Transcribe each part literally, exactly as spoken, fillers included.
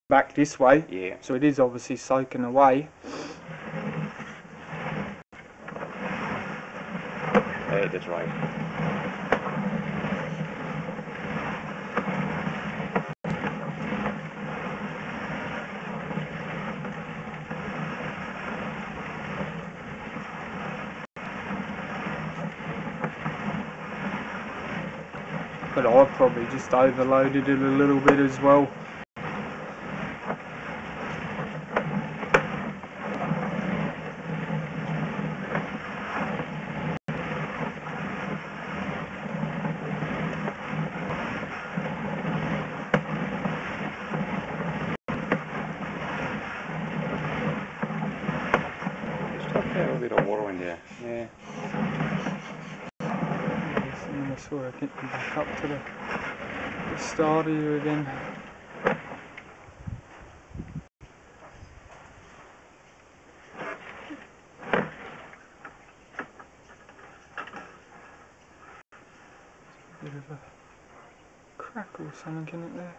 back this way. Yeah. So it is obviously soaking away. Hey, that's right. But I probably just overloaded it a little bit as well. A bit of water in there, yeah. Yes, I'm going to sort of get them back up to the, the start here again. Bit of a crack or something in it there.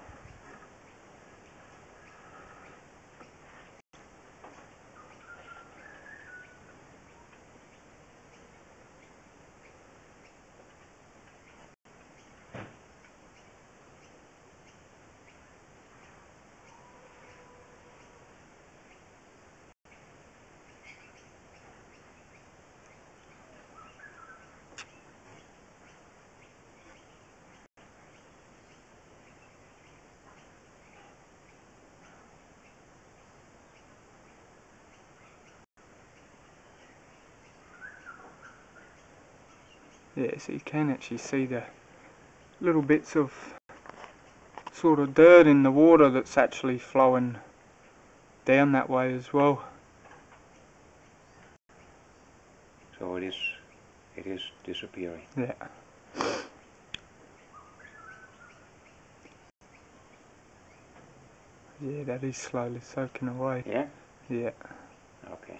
Yeah, so you can actually see the little bits of sort of dirt in the water that's actually flowing down that way as well. So it is, it is disappearing. Yeah. Yeah, that is slowly soaking away. Yeah? Yeah. Okay.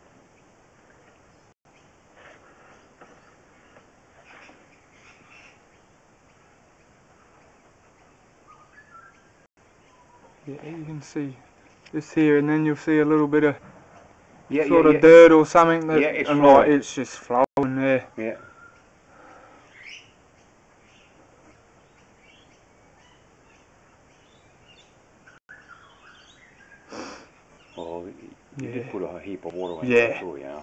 Yeah, you can see this here, and then you'll see a little bit of Yeah, sort yeah, of yeah. dirt or something that, Yeah, it's and flowing. like it's just flowing there. Yeah. Well, you Yeah. did put a heap of water in Yeah. there too, you know.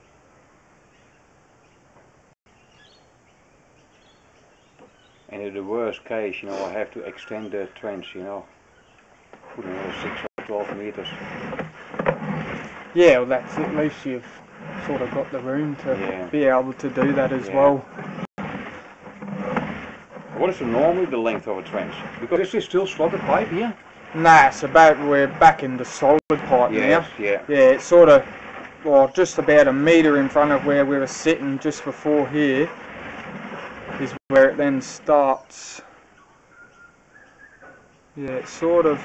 And in the worst case, you know, I have to extend the trench, you know, put another six or twelve meters. Yeah, well that's it. At least you've sort of got the room to Yeah. be able to do that as Yeah. well. What is the normally the length of a trench? Because this is still slotted pipe here. Nah, it's about we're back in the solid pipe Yes, now. yeah. Yeah, it's sort of, well, just about a metre in front of where we were sitting just before here is where it then starts. Yeah, it's sort of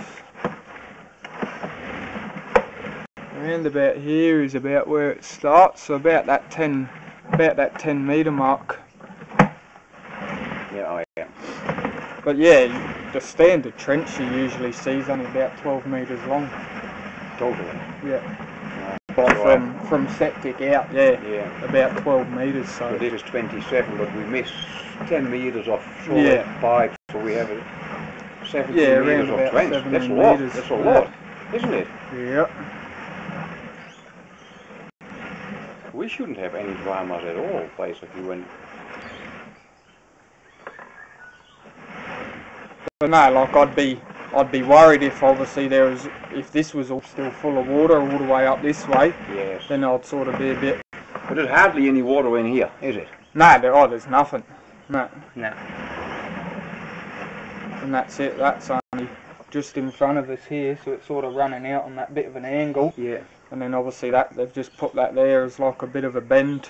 around about here is about where it starts, so about that ten, about that ten metre mark. Yeah, I am. But yeah, the standard trench you usually see is only about twelve metres long. Totally. Yeah. Uh, Like so from from septic out, yeah. Yeah. About twelve metres. So. So this is twenty-seven, but we missed ten meters of solid Yeah. pipe, so we have seventeen Yeah, meters around of about trench. That's a seventeen lot. metres. That's a Yeah. lot, isn't it? Yep. We shouldn't have any dramas at all, basically, when. But no, like I'd be, I'd be worried if obviously there was, if this was all still full of water all the way up this way. Yes. Then I'd sort of be a bit. But there's hardly any water in here, is it? No, there, oh, there's nothing. No. No. And that's it. That's only just in front of us here, so it's sort of running out on that bit of an angle. Yeah. And then obviously that they've just put that there as like a bit of a bend.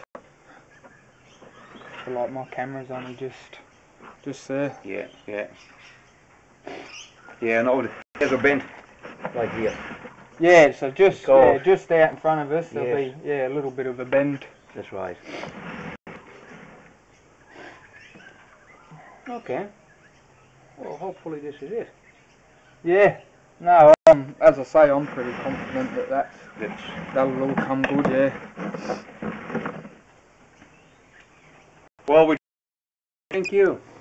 So like my camera's only just, just there. Yeah, yeah. Yeah, no, there's a bend like here. Yeah, so just Go. yeah, just out in front of us there'll Yes. be yeah a little bit of a bend. That's right. Okay. Well, hopefully this is it. Yeah. No. Um, as I say, I'm pretty confident that that's, That's, that'll all come good, yeah. well, we thank you.